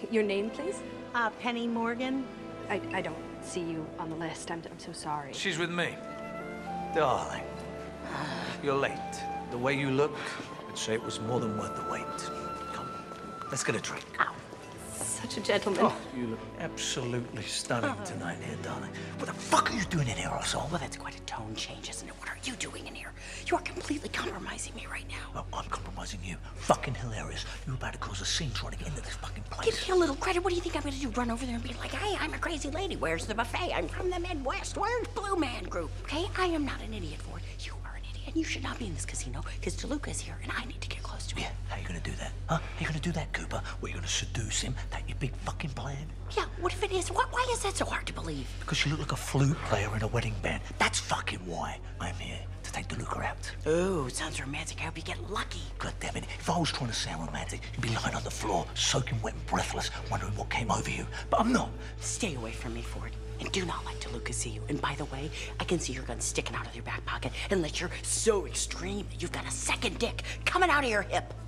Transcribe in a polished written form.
Your name, please? Penny Morgan. I don't see you on the list. I'm so sorry. She's with me. Darling, you're late. The way you look, I'd say it was more than worth the wait. Come, let's get a drink. Ow. Such a gentleman. Oh, you look absolutely stunning tonight here, darling. What the fuck are you doing in here, asshole? Well, that's quite a tone change, isn't it? What are you doing in here? You are completely compromising me right now. Oh, I'm compromising you. Fucking hilarious. You're about to cause a scene trying to get into this fucking place. Give me a little credit. What do you think I'm going to do? Run over there and be like, hey, I'm a crazy lady. Where's the buffet? I'm from the Midwest. Where's Blue Man Group? Okay? I am not an idiot, Ford. You are an idiot. And you should not be in this casino because DeLuca is here and I need to get close to him. Yeah, how you gonna do that? Huh? How you gonna do that, Cooper? What, you gonna seduce him? That your big fucking plan? Yeah, what if it is? Why is that so hard to believe? Because you look like a flute player in a wedding band. That's fucking why I'm here, to take DeLuca out. Ooh, sounds romantic. I hope you get lucky. God damn it. If I was trying to sound romantic, you'd be lying on the floor, soaking wet and breathless, wondering what came over you. But I'm not. Stay away from me, Ford. And do not let DeLuca see you. And by the way, I can see your gun sticking out of your back pocket unless you're so extreme that you've got a second dick coming out of your hip.